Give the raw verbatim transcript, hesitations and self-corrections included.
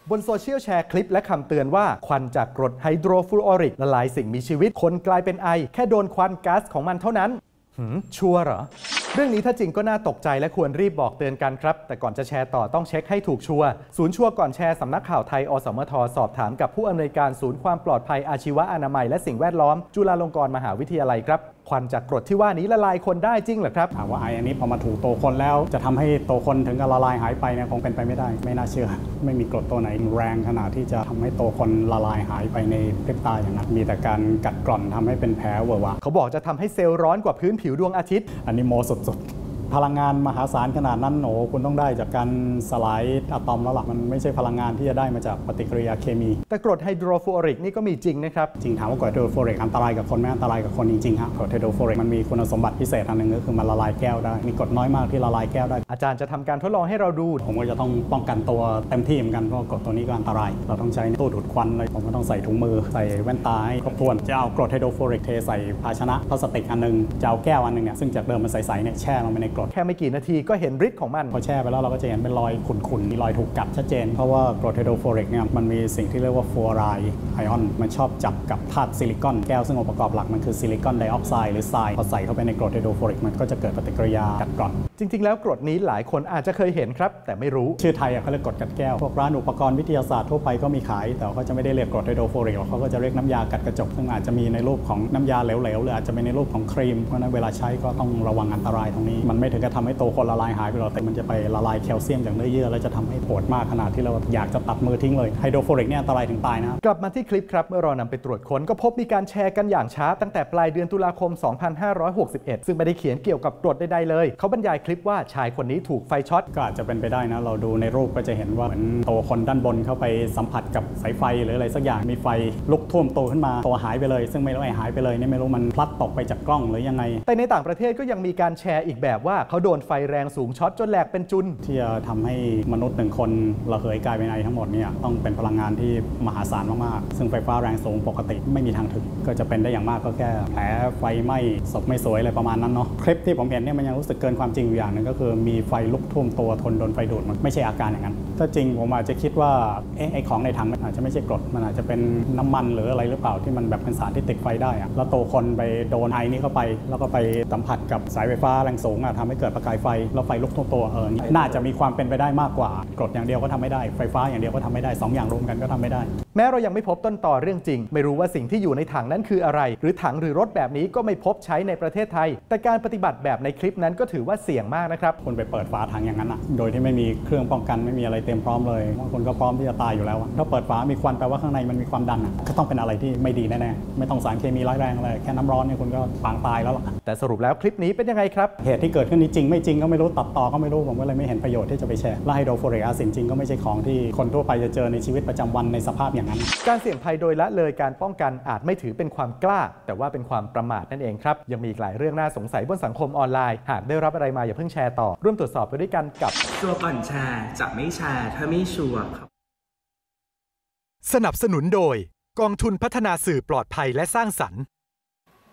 บนโซเชียลแชร์คลิปและคำเตือนว่าควันจากกรดไฮโดรฟลูออริกละลายสิ่งมีชีวิตคนกลายเป็นไอแค่โดนควันก๊าซของมันเท่านั้นหืมชัวร์เหรอเรื่องนี้ถ้าจริงก็น่าตกใจและควรรีบบอกเตือนกันครับแต่ก่อนจะแชร์ต่อต้องเช็คให้ถูกชัวร์ศูนย์ชัวร์ก่อนแชร์สำนักข่าวไทยอสมทสอบถามกับผู้อำนวยการศูนย์ความปลอดภัยอาชีวะอนามัยและสิ่งแวดล้อมจุฬาลงกรณ์มหาวิทยาลัยครับควันจากกรดที่ว่านี้ละลายคนได้จริงเหรอครับถามว่าไออันนี้พอมาถูกตัวคนแล้วจะทำให้ตัวคนถึงกับละลายหายไปเนี่ยคงเป็นไปไม่ได้ไม่น่าเชื่อไม่มีกรดตัวไหนแรงขนาดที่จะทำให้ตัวคนละลายหายไปในพริบตาอย่างนั้นมีแต่การกัดกร่อนทำให้เป็นแผลเวอะวะเขาบอกจะทำให้เซลล์ร้อนกว่าพื้นผิวดวงอาทิตย์อันนี้โมสุดๆพลังงานมหาศาลขนาดนั้นโอ้คุณต้องได้จากการสลายอะตอมแล้วล่ะมันไม่ใช่พลังงานที่จะได้มาจากปฏิกิริยาเคมีแต่กรดไฮโดรฟลูออริกนี่ก็มีจริงนะครับจริงถามว่ากรดไฮโดรฟลูออริกอันตรายกับคนไม่อันตรายกับคนจริงๆฮะกรดไฮโดรฟลูออริกมันมีคุณสมบัติพิเศษอันหนึ่งก็คือมันละลายแก้วได้มีกรดน้อยมากที่ละลายแก้วได้อาจารย์จะทำการทดลองให้เราดูผมก็จะต้องป้องกันตัวเต็มที่เหมือนกันเพราะกรดตัวนี้ก็อันตรายเราต้องใช้ตู้ดูดควันเลยผมก็ต้องใส่ถุงมือใส่แว่นตาให้ครบถ้วนจะเอากรดไฮโดรฟลูออริกเทใส่ภาชนะพลาสติกอันนึงจะเอาแก้วอันนึงเนี่ยซึ่งจากเดิมมันใสๆเนี่ยแช่ลงไปในกรดแค่ไม่กี่นาทีก็เห็นฤทธิ์ของมันพอแช่ไปแล้วเราก็จะเห็นเป็นรอยขุ่นๆมีรอยถูกกัดชัดเจนเพราะว่ากรดไฮโดรฟลูออริกเนี่ยมันมีสิ่งที่เรียกว่าฟลูออไรด์ไอออนมันชอบจับกับธาตุซิลิคอนแก้วซึ่งองค์ประกอบหลักมันคือซิลิคอนไดออกไซด์หรือทรายพอใส่เข้าไปในกรดไฮโดรฟลูออริกมันก็จะเกิดปฏิกิริยากัดกร่อนจริงๆแล้วกรดนี้หลายคนอาจจะเคยเห็นครับแต่ไม่รู้ชื่อไทยเขาเรียกกรดกัดแก้วพวกร้านอุปกรณ์วิทยาศาสตร์ทั่วไปก็มีขายแต่เขาจะไม่ได้เรียกกรดไฮโดรฟลูออริกเขาก็จะเรียกน้ำยากัดกระจกซึ่งอาจจะมีในรูปของน้ำยาเหลวๆหรืออาจจะเป็นในรูปของครีมเพราะนั้นเวลาใช้ก็ต้องระวังอันตรายตรงนี้มันไม่ถึงกับทำให้ตัวคนละลายหายไปหรอกแต่มันจะไปละลายแคลเซียมจากเนื้อเยื่อแล้วจะทำให้ปวดมากขนาดที่เราอยากจะตัดมือทิ้งเลยไฮโดรฟลูออริกเนี่ยอันตรายถึงตายนะกลับมาที่คลิปครับเมื่อเรานำไปตรวจค้นก็พบมีการแชร์กันอย่างช้าตั้งแต่ปลายเดือนตุลาคมสองพันห้าร้อยหกสิบเอ็ดซึ่งไม่ได้เขียนเกี่ยวกับกรดใดๆเลยเขาบรรยายคลิปว่าชายคนนี้ถูกไฟช็อตก็อาจจะเป็นไปได้นะเราดูในรูปก็จะเห็นว่าเหมือนตัวคนด้านบนเข้าไปสัมผัสกับสายไฟหรืออะไรสักอย่างมีไฟลุกท่วมตัวขึ้นมาตัวหายไปเลยซึ่งไม่รู้ไอ้หายไปเลยนี่ไม่รู้มันพลัดตกไปจากกล้องหรือยังไงแต่ในต่างประเทศก็ยังมีการแชร์อีกแบบว่าเขาโดนไฟแรงสูงช็อตจนแหลกเป็นจุนที่จะทำให้มนุษย์หนึ่งคนระเหยกลายเป็นไอทั้งหมดเนี่ยต้องเป็นพลังงานที่มหาศาลมากๆซึ่งไฟฟ้าแรงสูงปกติไม่มีทางถึงก็จะเป็นได้อย่างมากก็แค่แผลไฟไหม้ศพไม่สวยอะไรประมาณนั้นเนาะคลิปที่ผมเห็นเนี่ยมันยังรู้สึกเกินความจริงอยู่อย่างหนึ่งก็คือมีไฟลุกท่วมตัวทนโดนไฟดูดมันไม่ใช่อาการอย่างนั้นถ้าจริงผมอาจจะคิดว่าเอ๊ะไอของในถังมันอาจจะไม่ใช่กรดมันอาจจะเป็นน้ำมันหรืออะไรหรือเปล่าที่มันแบบเป็นสารที่ติดไฟได้อะแล้วตัวคนไปโดนไอนี้เข้าไปแล้วก็ไปสัมผัสกับสายไฟฟ้าแรงสูงอะทำให้เกิดประกายไฟแล้วไฟลุกท่วมตัวเออน่าจะมีความเป็นไปได้มากกว่ากรดอย่างเดียวก็ทำไม่ได้ไฟฟ้าอย่างเดียวก็ทำไม่ได้สองอย่างรวมกันก็ทำไม่ได้แม้เรายังไม่พบต้นตอเรื่องจริงไม่รู้ว่าสิ่งที่อยู่ในถังนั้นคืออะไรหรือถังหรือรถแบบนี้ก็ไม่พบใช้ในประเทศไทยแต่การปฏิบัติแบบในคลิปนั้นก็ถือว่าเสี่ยงมากนะครับคนไปเปิดฝาถังอย่างนั้นอะโดยที่ไม่มีเครื่องป้องกันไม่มีอะไรเตรียมพร้อมเลยบางคนก็พร้อมที่จะตายอยู่แล้วถ้าเปิดฝามีควันแปลว่าข้างในมันมีความดันอะก็ต้องเป็นอะไรที่ไม่ดีแน่ๆไม่ต้องสารเคมีร้ายแรงอะไรแค่น้ำร้อนเนี่ยคุณก็ปางตายแล้วล่ะแต่สรุปแล้วคลิปนี้เป็นยังไงครับเหตุที่เกิดขึ้นนี้จริงไม่จริงก็ไม่รู้ตัดต่อก็ไม่รู้ผมก็เลยไม่เห็นประโยชน์ที่จะไปแชร์และไฮโดรฟลูออริกแอซิดจริงก็ไม่ใช่ของที่คนทั่วไปจะเจอในชีวิตประจำวันในสภาพอย่างนั้นการเสี่ยงภัยโดยละเลยการป้องกันอาจไม่ถือเป็นความกล้าแต่ว่าเป็นความประมาทนั่นเองครับยังมีอีกหลายเรื่องน่าสงสัยบนสังคมออนไลน์หากได้รับอะไรมาอย่าเพิ่งแชร์ต่อร่วมตรวจสอบไปด้วยกันกับชัวร์ก่อนแชร์จะไม่แชร์ถ้าไม่ชัวร์ครับสนับสนุนโดยกองทุนพัฒนาสื่อปลอดภัยและสร้างสรรค์